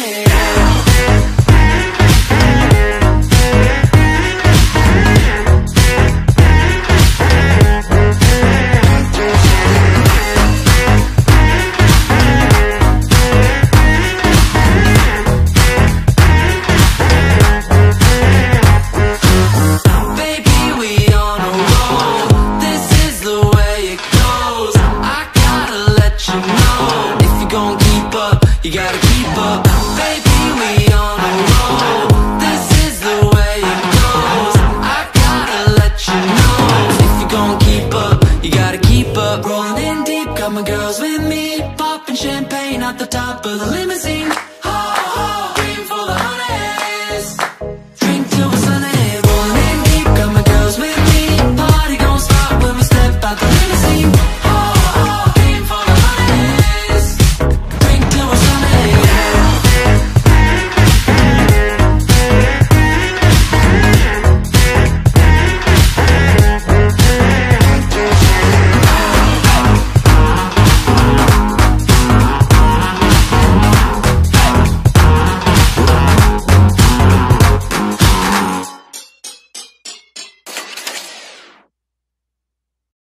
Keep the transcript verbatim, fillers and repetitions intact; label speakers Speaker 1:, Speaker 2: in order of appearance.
Speaker 1: You gotta keep up, baby, we on a roll. This is the way it goes. I gotta let you know. If you gon' keep up, you gotta keep up. Rolling in deep, got my girls with me, popping champagne at the top of the limousine.